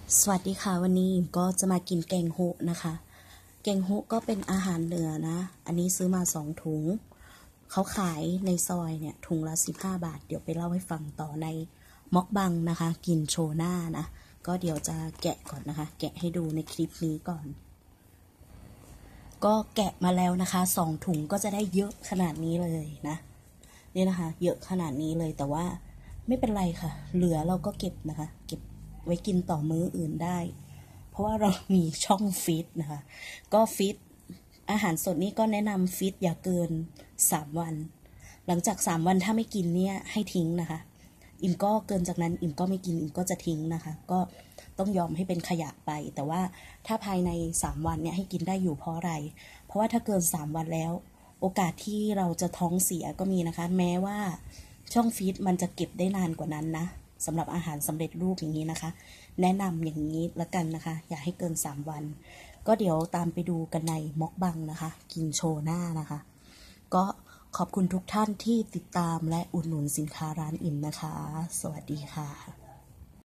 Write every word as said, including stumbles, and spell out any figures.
สวัสดีค่ะวันนี้ก็จะมากินแกงโฮะนะคะแกงโฮะก็เป็นอาหารเหนือนะอันนี้ซื้อมาสองถุงเขาขายในซอยเนี่ยถุงละสิบห้าบาทเดี๋ยวไปเล่าให้ฟังต่อในม็อกบังนะคะกินโชว์หน้านะก็เดี๋ยวจะแกะก่อนนะคะแกะให้ดูในคลิปนี้ก่อนก็แกะมาแล้วนะคะสองถุงก็จะได้เยอะขนาดนี้เลยนะนี่นะคะเยอะขนาดนี้เลยแต่ว่าไม่เป็นไรค่ะเหลือเราก็เก็บนะคะเก็บไว้กินต่อมื้ออื่นได้เพราะว่าเรามีช่องฟีดนะคะก็ฟีดอาหารสดนี่ก็แนะนำฟีดอย่าเกินสามวันหลังจากสามวันถ้าไม่กินเนี่ยให้ทิ้งนะคะอิมก็เกินจากนั้นอิมก็ไม่กินอิมก็จะทิ้งนะคะก็ต้องยอมให้เป็นขยะไปแต่ว่าถ้าภายในสามวันเนี่ยให้กินได้อยู่เพราะอะไรเพราะว่าถ้าเกินสามวันแล้วโอกาสที่เราจะท้องเสียก็มีนะคะแม้ว่าช่องฟีดมันจะเก็บได้นานกว่านั้นนะสำหรับอาหารสำเร็จรูปอย่างนี้นะคะแนะนำอย่างนี้ละกันนะคะอย่าให้เกินสามวันก็เดี๋ยวตามไปดูกันในม็อกบังนะคะกินโชว์หน้านะคะก็ขอบคุณทุกท่านที่ติดตามและอุดหนุนสินค้าร้านอิ่มนะคะสวัสดีค่ะ